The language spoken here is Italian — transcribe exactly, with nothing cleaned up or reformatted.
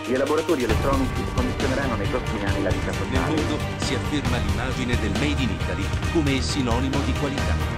Gli elaboratori elettronici condizioneranno nei prossimi anni la vita Nel sociale. mondo si afferma l'immagine del Made in Italy come sinonimo di qualità.